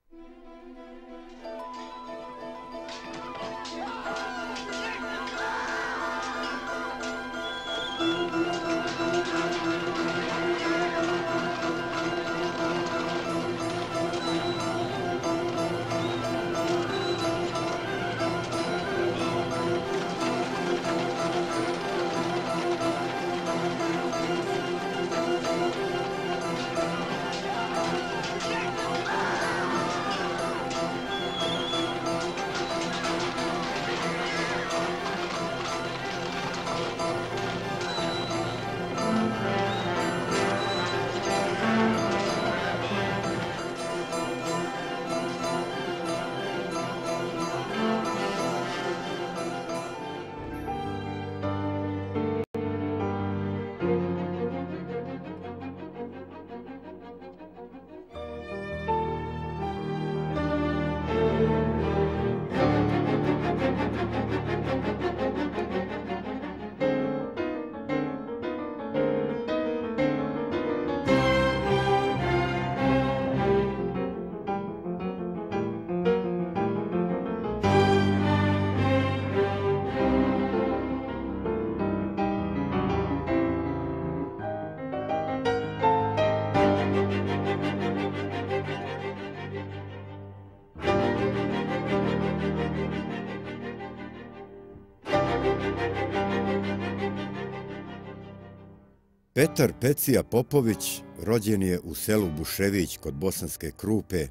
Petar Pecija Popović rođen je u selu Bušević kod Bosanske Krupe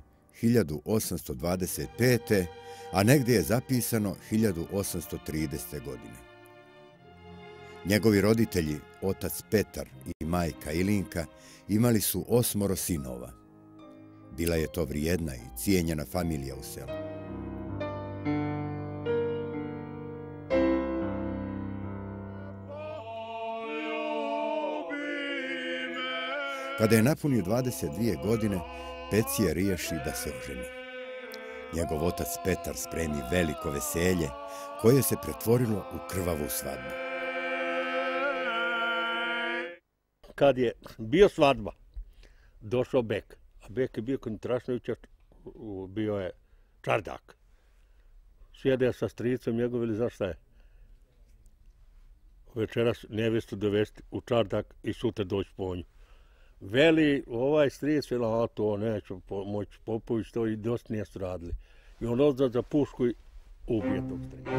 1825. a negdje je zapisano 1830. godine. Njegovi roditelji, otac Petar i majka Ilinka, imali su 8 sinova. Bila je to vrijedna i cijenjena familija u selu. Kada je napunio 22 godine, Pecija riješi da se oženi. Njegov otac Petar spremi veliko veselje, koje se pretvorilo u krvavu svadbu. Kad je bio svadba, došao Bek. A Bek je bio kod Trašnovića, bio je čardak. Sjede sa stricom njegov ili znaš šta je? Večeras nevjestu dovesti u čardak i sutra doći po nju. Veli, ovaj stric, a to neće moći Popović, to i dosta nije radili. I on odza za pušku i ubije tog strica.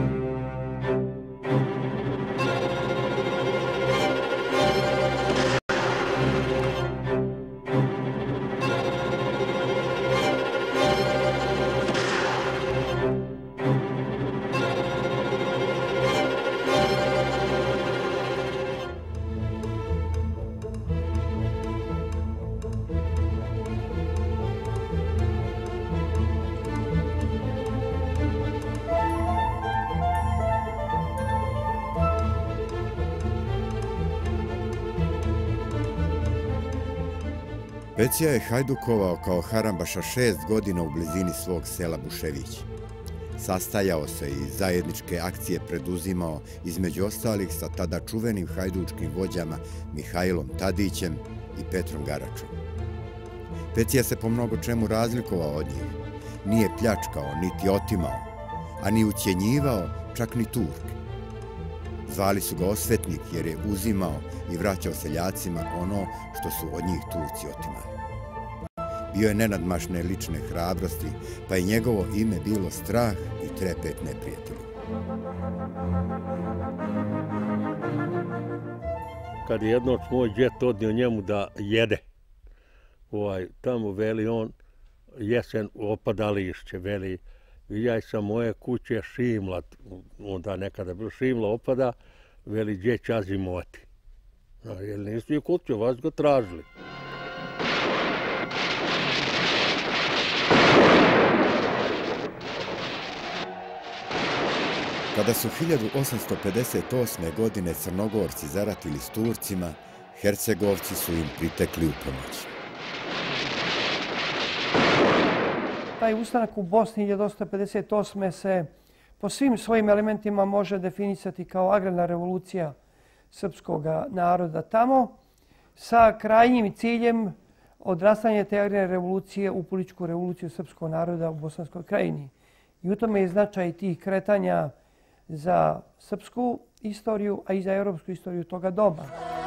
Pecija je hajdukovao kao harambaša 6 godina u blizini svog sela Bušević. Sastajao se i zajedničke akcije preduzimao između ostalih sa tada čuvenim hajdučkim vođama Mihajlom Tadićem i Petrom Garačom. Pecija se po mnogo čemu razlikovao od njih. Nije pljačkao, niti otimao, a ni ucjenjivao, čak ni Turke. Zvali su ga osvetnik jer je uzimao i vraćao seljacima ono što su od njih Turci otimali. Bio je nenadmašne lične hrabrosti, pa je njegovo ime bilo strah i trepet neprijatelju. Kad je jednoć moj džet odnio njemu da jede, tamo veli on, jesen opada lišće, veli, vidjaj sa moje kuće šimla, onda nekada bilo šimla opada, veli, gdje će zimoti. Jer nisu i kuće, vas ga tražili. Kada su 1858. godine Crnogorci zaratili s Turcima, Hercegovci su im pritekli u pomoć. Taj ustanak u Bosni 1858. se po svim svojim elementima može definisati kao agrarna revolucija srpskog naroda tamo, sa krajnjim ciljem odrastanje te agrarne revolucije u političku revoluciju srpskog naroda u Bosanskoj krajini. I u tome je značaj tih kretanja za srpsku istoriju, a i za europsku istoriju toga doba.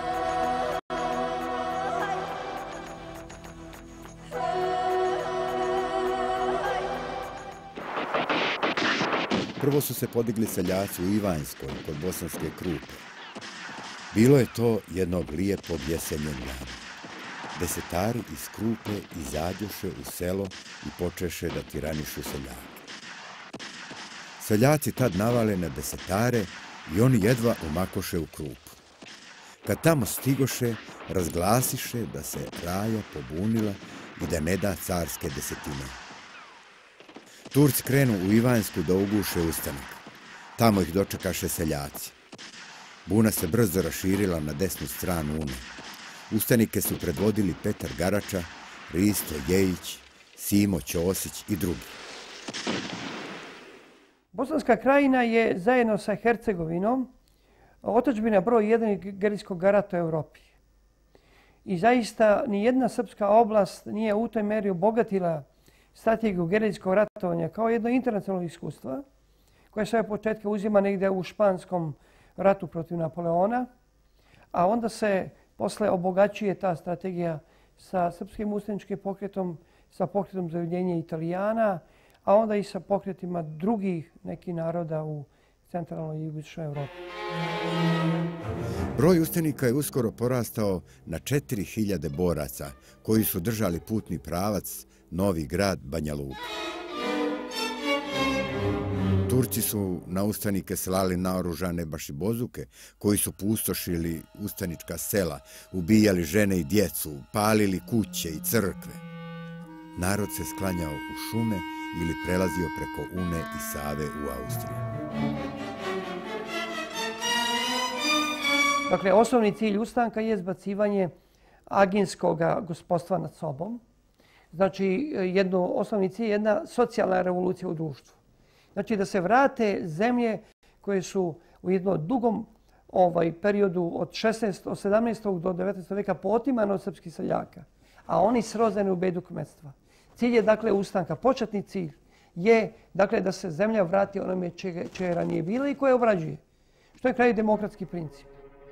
Prvo su se podigli seljaci u Ivanjskoj kod Bosanske Krupe. Bilo je to jednog lijepog jesenjeg dana. Desetari iz Krupe izađoše u selo i počeše da tiranišu seljake. Seljaci tad navale na desetare i oni jedva umakoše u Krupu. Kad tamo stigoše, razglasiše da se Raja pobunila i da ne da carske desetine. Turci krenu u Ivanjsku da uguše ustanak. Tamo ih dočekaše seljaci. Buna se brzo raširila na desnu stranu Une. Ustanike su predvodili Petar Garača, Risto Jejić, Simo Ćosić i drugi. Bosanska krajina je zajedno sa Hercegovinom otadžbina broj 1 gerilskog rata u Evropi. I zaista nijedna srpska oblast nije u toj meri obogatila strategiju gerilskog ratovanja kao jedno internacionalno iskustvo koje svoje početke uzima negdje u španskom ratu protiv Napoleona, a onda se posle obogaćuje ta strategija sa srpskim ustaničkim pokretom, sa pokretom za ujedinjenje Italijana, a onda i sa pokretima drugih nekih naroda u centralnoj i jugoistočnoj Evropi. Broj ustanika je uskoro porastao na 4000 boraca koji su držali putni pravac Novi Grad Banja Luka. Turci su na ustanike slali naoružane bašibozuke koji su pustošili ustanička sela, ubijali žene i djecu, palili kuće i crkve. Narod se sklanjao u šume ili prelazio preko Une i Save u Austriju. Dakle, osnovni cilj ustanka je zbacivanje aginskog gospodstva nad sobom. Znači, osnovni cilj je jedna socijalna revolucija u društvu. Znači, da se vrate zemlje koje su u jednom dugom periodu od 17. do 19. veka potimane od srpskih seljaka, a oni srozani u bedu kmetstva. Cilj je, dakle, ustanka. Početni cilj je, dakle, da se zemlja vrati onome čega je ranije bila i koje obrađuje. Što je kraj demokratski princip.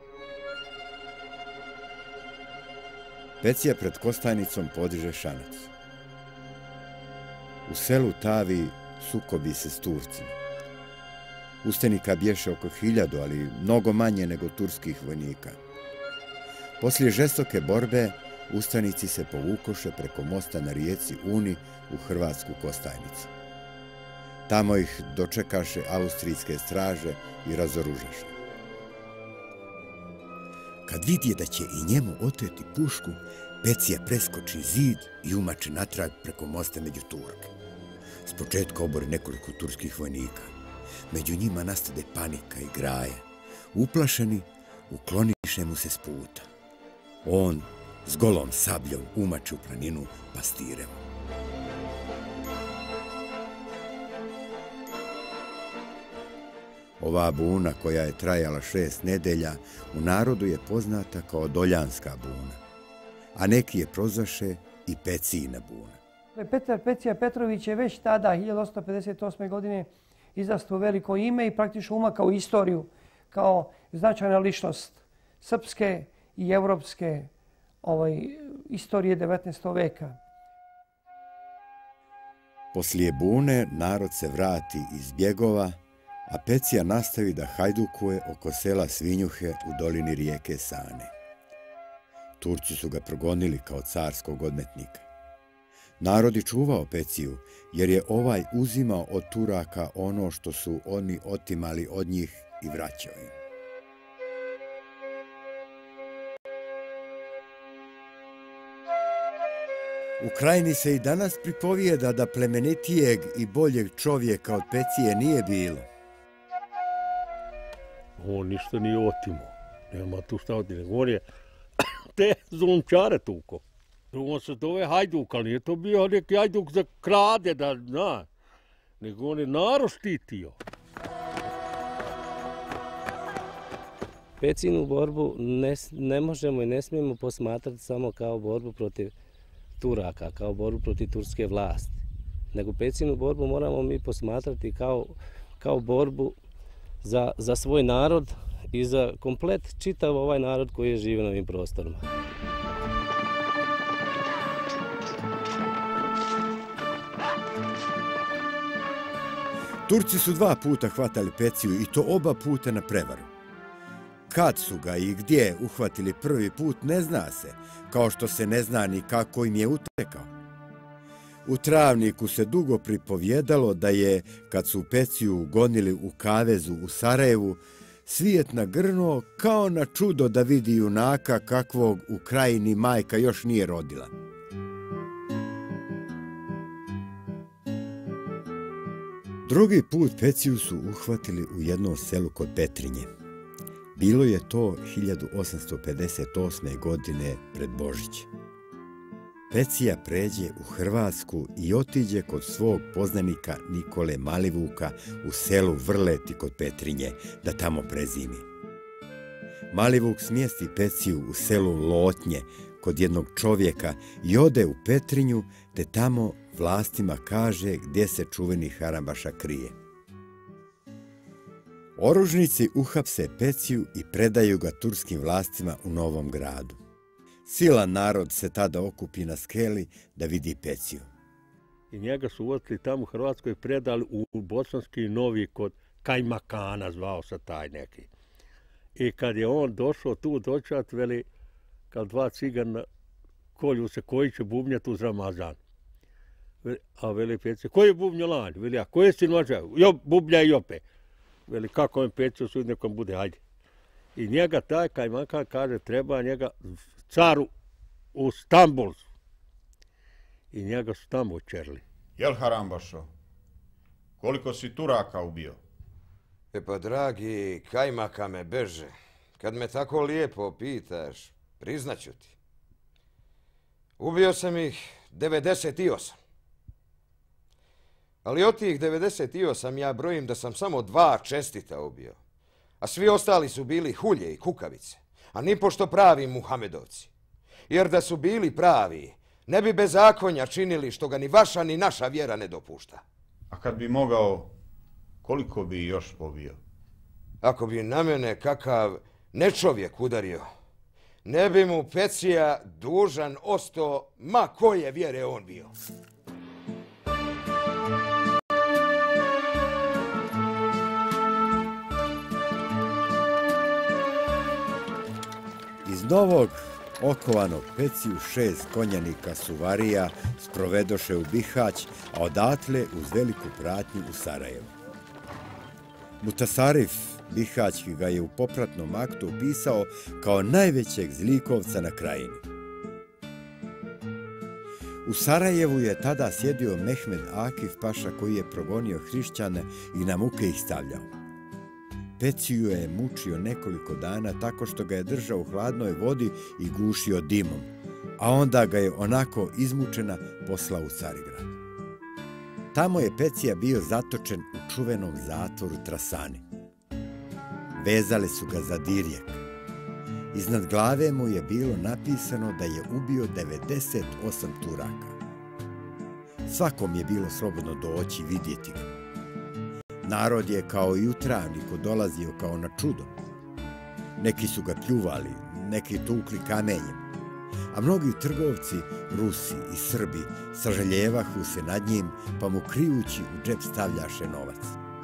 Pecija pred Kostajnicom podiže šanac. U selu Tavi sukobi se s Turcima. Ustanika bješe oko 1000, ali mnogo manje nego turskih vojnika. Poslije žestoke borbe, ustanici se povukoše preko mosta na rijeci Uni u Hrvatsku Kostajnicu. Tamo ih dočekaše austrijske straže i razoružaše. Kad vidje da će i njemu oteti pušku, Pecija preskoči zid i umače natrag preko mosta među Turke. S početka obori nekoliko turskih vojnika. Među njima nastade panika i graje. Uplašeni, ukloniše mu se s puta. On s golom sabljom umače u planinu Pastirevo. Ova buna, koja je trajala 6 nedelja, u narodu je poznata kao Doljanska buna, a neki je prozvaše i Pecijina buna. Petar Pecija Petrović je već tada, 1858. godine, izrastao veliko ime i praktično umakao istoriju kao značajna ličnost srpske i evropske istorije 19. veka. Poslije bune narod se vrati iz bjegova, a Pecija nastavi da hajdukuje oko sela Svinjuhe u dolini rijeke Sane. Turci su ga progonili kao carskog odmetnika. Narod je čuvao Peciju, jer je ovaj uzimao od Turaka ono što su oni otimali od njih i vraćao im. U krajini se i danas pripovijeda da plemenitijeg i boljeg čovjeka od Pecije nije bilo. On ništa nije otimao. Nema tu šta otimao. On je te zulumčare tuko. On se zove hajduk, ali nije to bio neki hajduk za krade, da zna. Nego on je narod štitio. Pecijinu borbu ne možemo i ne smijemo posmatrati samo kao borbu protiv Turaka, kao borbu protiv turske vlasti. Nego Pecinu borbu moramo mi posmatrati kao borbu za svoj narod i za komplet čitav ovaj narod koji je živio na ovim prostorima. Turci su 2 puta hvatali Peciju i to oba puta na prevaru. Kad su ga i gdje uhvatili prvi put ne zna se, kao što se ne zna ni kako im je utekao. U Travniku se dugo pripovjedalo da je, kad su Peciju gonili u kavezu u Sarajevu, svijet nagrnuo kao na čudo da vidi junaka kakvog u Krajini majka još nije rodila. Drugi put Peciju su uhvatili u jednom selu kod Petrinje. Bilo je to 1858. godine pred Božić. Pecija pređe u Hrvatsku i otiđe kod svog poznanika Nikole Malivuka u selu Vrleti kod Petrinje, da tamo prezimi. Malivuk smjesti Peciju u selu Lotnje kod jednog čovjeka i ode u Petrinju, te tamo vlastima kaže gdje se čuveni Harambaša krije. Oružnici uhapse Peciju i predaju ga turskim vlastima u Novom Gradu. Silan narod se tada okupi na skeli da vidi Peciju. I njega su uvotili tamo u Hrvatskoj i predali u Bosanski Novi kod Kajmakana, zvao se taj neki. I kad je on došao tu dočat, veli, kad 2 cigana kolju se koji će bubnjati uz Ramazan. A veli Pecija, koji je bubnjo lanj? Veli, a koji je sin mađa? Jo, bubnja i opet. Veli, kako on Pecio sud nekom bude, hajde. I njega taj Kajmakan kaže, treba njega caru u Stambul. I njega su tamo očerli. Jel, Harambašo, koliko si Turaka ubio? E pa, dragi, Kajmaka me beže. Kad me tako lijepo pitaš, priznaću ti. Ubio sam ih 98. Ali od tih 98 ja brojim da sam samo 2 čestita ubio. A svi ostali su bili hulje i kukavice, a nipošto pravi Muhamedovci. Jer da su bili pravi, ne bi bezakonja činili što ga ni vaša ni naša vjera ne dopušta. A kad bi mogao, koliko bi još pobio? Ako bi na mene kakav nečovjek udario, ne bi mu Pecija dužan ostao ma koje vjere on bio. Iz Novog okovanog Peciju 6 konjanika suvarija sprovedoše u Bihać, a odatle uz veliku pratnju u Sarajevo. Mutasarif Bihaćki ga je u popratnom aktu opisao kao najvećeg zlikovca na Krajini. U Sarajevu je tada sjedio Mehmed Akif paša koji je progonio hrišćane i na muke ih stavljao. Peciju je mučio nekoliko dana tako što ga je držao u hladnoj vodi i gušio dimom, a onda ga je onako izmučena poslao u Carigrad. Tamo je Pecija bio zatočen u čuvenom zatvoru Trasani. Vezali su ga za dirjek. Iznad glave mu je bilo napisano da je ubio 98 Turaka. Svakom je bilo slobodno doći i vidjeti ga. Narod je kao i u Travniku dolazio kao na čudo. Neki su ga pljuvali, neki tukli kamenjem, a mnogi trgovci, Rusi i Srbi, sažaljevahu se nad njim, pa mu krijući u džep stavljaše novac.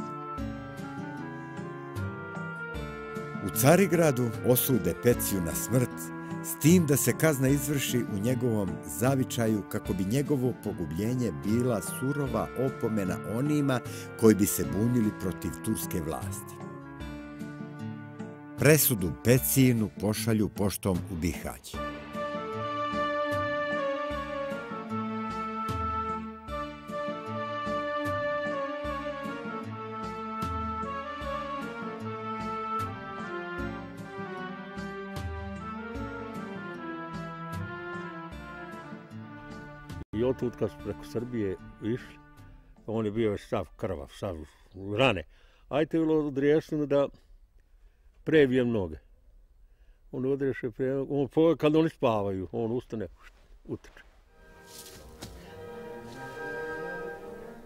U Carigradu osude Peciju na smrt, s tim da se kazna izvrši u njegovom zavičaju kako bi njegovo pogubljenje bila surova opomena onima koji bi se bunili protiv turske vlasti. Presudu Pecijinu pošalju poštom u Bihać. I otud kad su preko Srbije išli, on je bio sav krvav, sav rane. Ajte bilo odriješeno da previjem noge. On odriješe previjem, kad oni spavaju, on ustane, uteče.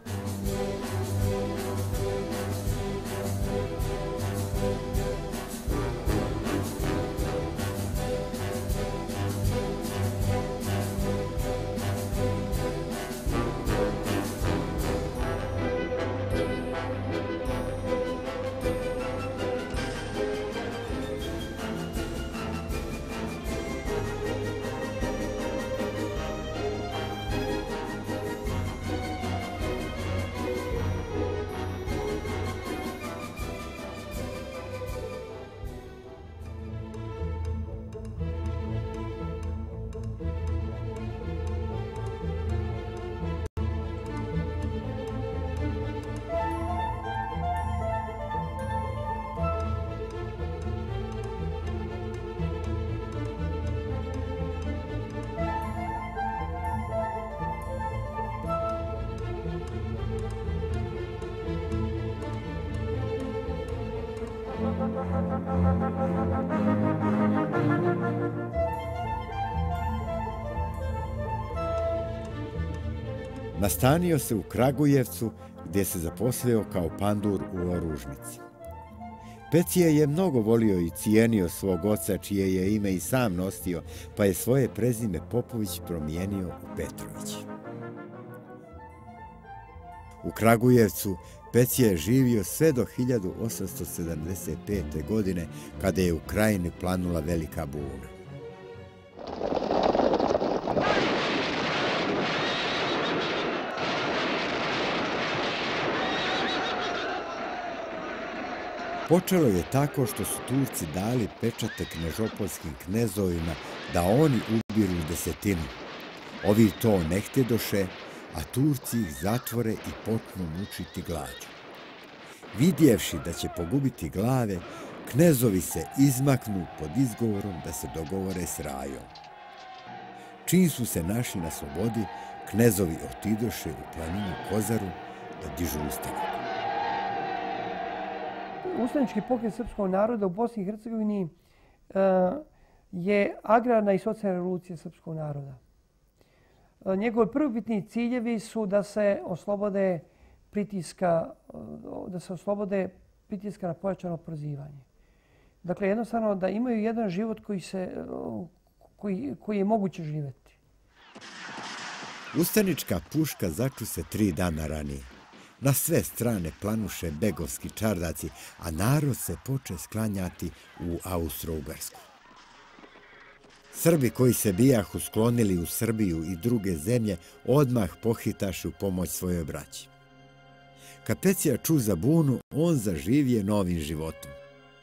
Nastanio se u Kragujevcu, gdje se zaposlio kao pandur u oružnici. Pecije je mnogo volio i cijenio svog oca, čije je ime i sam nosio, pa je svoje prezime Popović promijenio u Petrović. U Kragujevcu Pecije je živio sve do 1875. godine, kada je u krajini planula velika buna. Počelo je tako što su Turci dali pečate knežopolskim knezovima da oni ubiru desetinu. Ovi to ne htjedoše, a Turci ih zatvore i počnu mučiti glađu. Vidjevši da će pogubiti glave, knezovi se izmaknu pod izgovorom da se dogovore s rajom. Čim su se našli na slobodi, knezovi otidoše u planinu Kozaru da dižu ustanak. Ustanički pokret srpskog naroda u Bosni i Hercegovini je agrarna i socijalna revolucija srpskog naroda. Njegovi prvobitni ciljevi su da se oslobode pritiska na pojačano oporezivanje. Dakle, jednostavno da imaju jedan život koji je moguće živjeti. Ustanička puška začu se 3 dana ranije. Na sve strane planuše begovski čardaci, a narod se poče sklanjati u Austro-Ugarsku. Srbi koji se bijahu sklonili u Srbiju i druge zemlje odmah pohitaše u pomoć svojoj braći. Kad Pecija ču za bunu, on zaživje novim životom.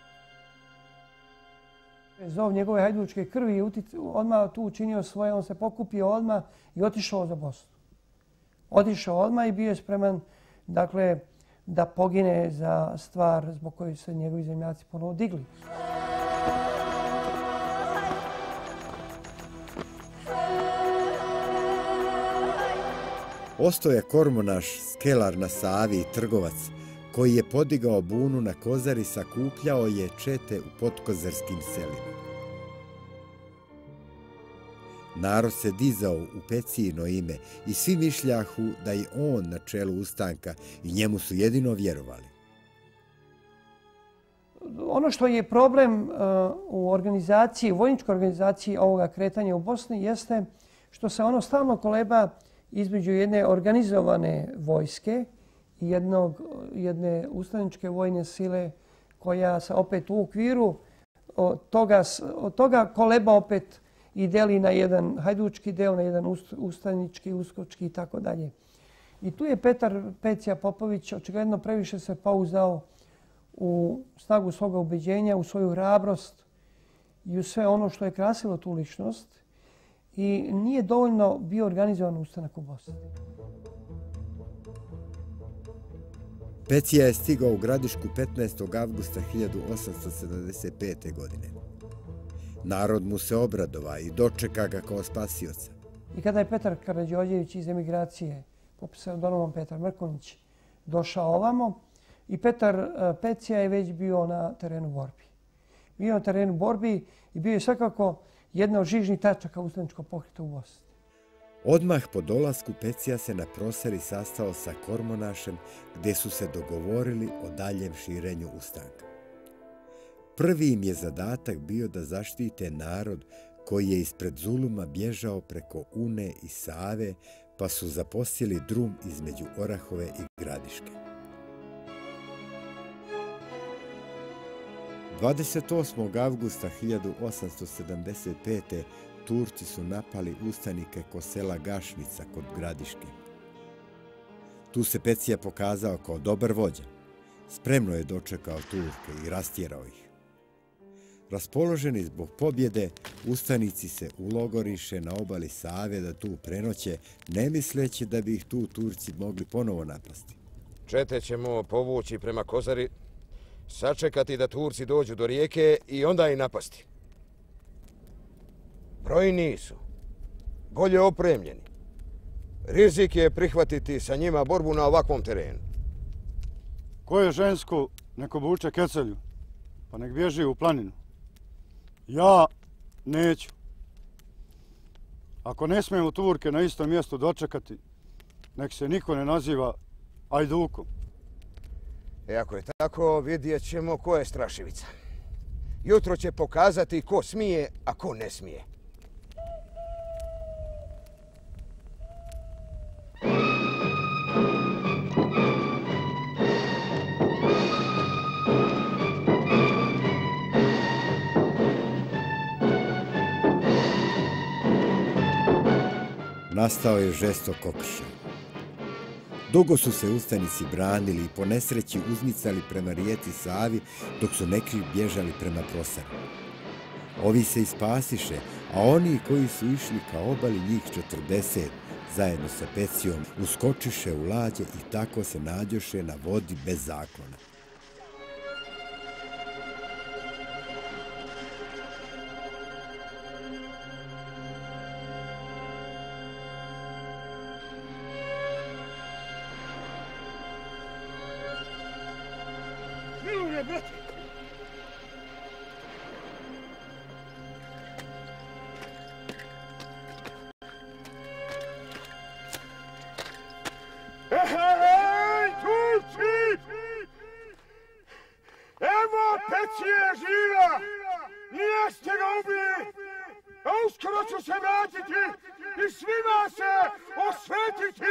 Zov njegove hajdučke krvi odmah tu učinio svoje, on se pokupio odmah i otišao za Bosnu. Otišao odmah i bio je spreman da pogine za stvar zbog koje su se njegovi zemljaci ponovo digli. Ostoje Kormonaš, skelar na Savi i trgovac, koji je podigao bunu na Kozari, sakupljao je čete u podkozarskim selima. Narod se dizao u Pecijino ime i svi mišljahu da je on na čelu ustanka i njemu su jedino vjerovali. Ono što je problem u organizaciji, vojničkoj organizaciji ovoga kretanja u Bosni jeste što se ono stalno koleba između jedne organizovane vojske i jedne ustaničke vojne sile koja se opet u okviru od toga koleba opet i deli na jedan hajdučki del, na jedan ustanički, uskočki i tako dalje. I tu je Pecija Popović očigledno previše se pouzdao u snagu svoga ubeđenja, u svoju hrabrost i u sve ono što je krasilo tu ličnost i nije dovoljno bio organizovan ustanak u Bosni. Pecija je stigao u Gradišku 15. avgusta 1875. godine. Narod mu se obradova i dočeka ga kao spasioca. I kada je Petar Karađorđević iz emigracije, po pseudonimom Petar Mrkonjić, došao ovamo i Pecija je već bio na terenu borbi. Bio na terenu borbi i bio je svakako jedna od žižnih tačaka ustaničkog pokreta u Bosni. Odmah po dolasku Pecija se na proseri sastao sa Kormonašem gdje su se dogovorili o daljem širenju ustanka. Prvi im je zadatak bio da zaštite narod koji je ispred zuluma bježao preko Une i Save, pa su zaposjeli drum između Orahove i Gradiške. 28. avgusta 1875. Turci su napali ustanike kod sela Gašnica kod Gradiške. Tu se Pecija pokazao kao dobar vođa. Spremno je dočekao Turke i rastjerao ih. Raspoloženi zbog pobjede, ustanici se ulogoriše na obali Save da tu prenoće, ne misleći da bi ih tu Turci mogli ponovo napasti. Čete ćemo povući prema Kozari, sačekati da Turci dođu do rijeke i onda i napasti. Brojni su, bolje opremljeni. Rizik je prihvatiti sa njima borbu na ovakvom terenu. Ko je žensko, neko buče kecelju, pa nek bježi u planinu. Ja neću. Ako ne smijemo Turke na istom mjestu dočekati, nek se niko ne naziva Ajdukom. Ako je tako, vidjet ćemo ko je strašivica. Jutro će pokazati ko smije, a ko ne smije. Nastao je žestok okršaj. Dugo su se ustanici branili i po nesreći uzmicali prema rijeci Savi, dok su neki bježali prema proseru. Ovi se ispasiše, a oni koji su išli ka obali, njih 40, zajedno sa Pecijom, uskočiše u lađe i tako se nađoše na vodi bez zaklona. Hej, Turci! Evo Pecije živa! Nijeste ga ubili! A uskoro ću se vratiti i svima se osvetiti!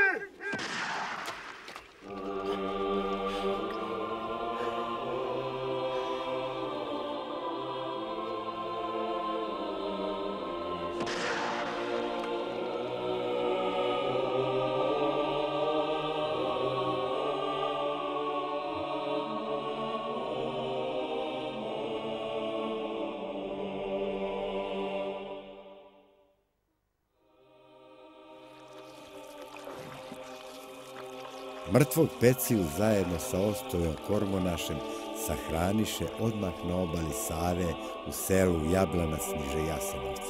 Mrtvog Peciju zajedno sa Ostojom Kormonašem sahraniše odmah na obali Save u selu Jablanac niže Jasenovca.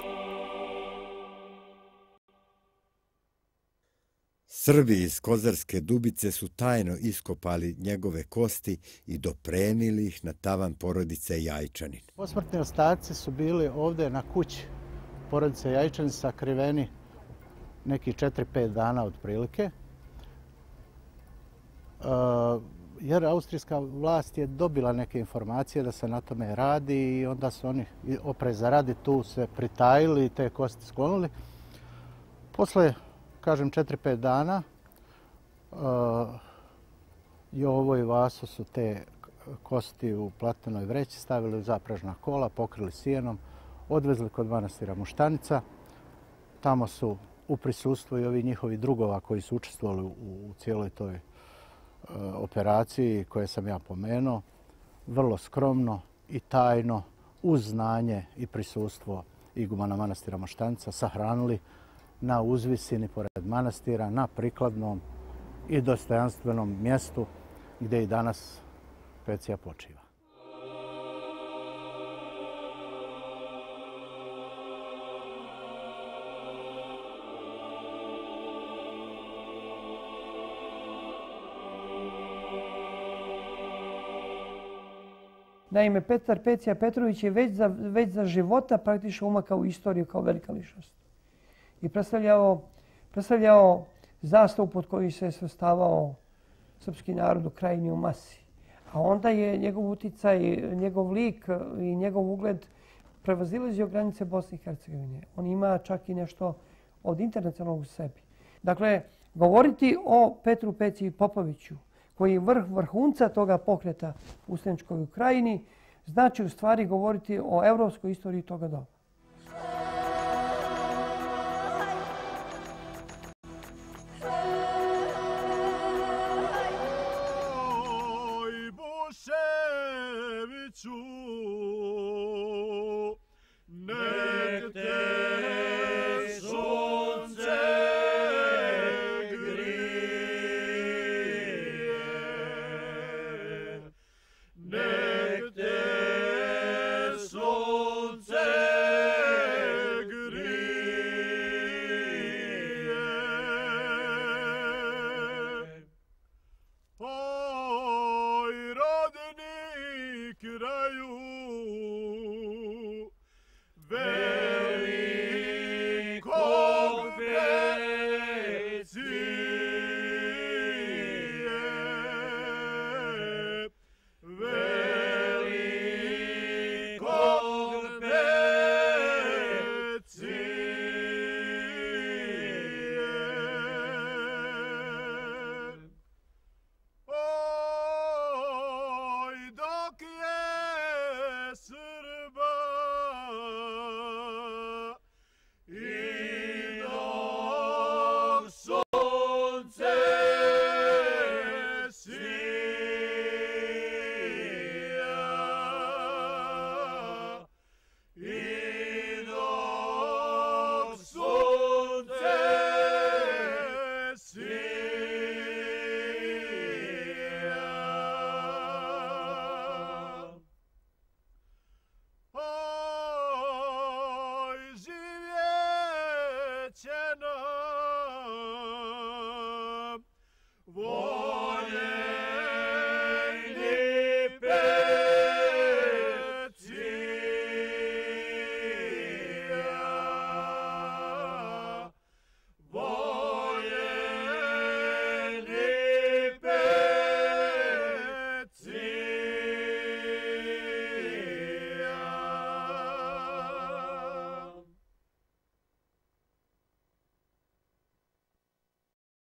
Srbi iz Kozarske Dubice su tajno iskopali njegove kosti i dopremili ih na tavan porodice Jajčanin. Posmrtni ostaci su bili ovdje na kući porodice Jajčanin sakriveni nekih 4-5 dana otprilike. Jer austrijska vlast je dobila neke informacije da se na tome radi i onda su oni opreza radi tu se pritajili i te kosti sklonili. Posle, kažem, 4-5 dana Jovo i Vaso su te kosti u platnenoj vreći stavili u zapražna kola, pokrili sijenom, odvezli kod manastira Moštanica. Tamo su u prisustvu i ovi njihovi drugova koji su učestvovali u cijeloj toj operaciji koje sam ja pomenuo, vrlo skromno i tajno, uz znanje i prisustvo igumana manastira Moštanica, sahranili na uzvisini pored manastira, na prikladnom i dostojanstvenom mjestu gdje i danas Pecija počiva. Naime, Petar Pecija Petrović je već za života praktično umakao u istoriju kao velika ličnost. I predstavljao zastavu pod koju se svrstavao srpski narod u Krajini u masi. A onda je njegov uticaj, njegov lik i njegov ugled prevazilazio granice Bosne i Hercegovine. On ima čak i nešto od internacionalnog u sebi. Dakle, govoriti o Petru Peci Popoviću, koji je vrhunca toga pokreta u ustaničkoj Ukrajini, znači u stvari govoriti o evropskoj istoriji toga doba. Could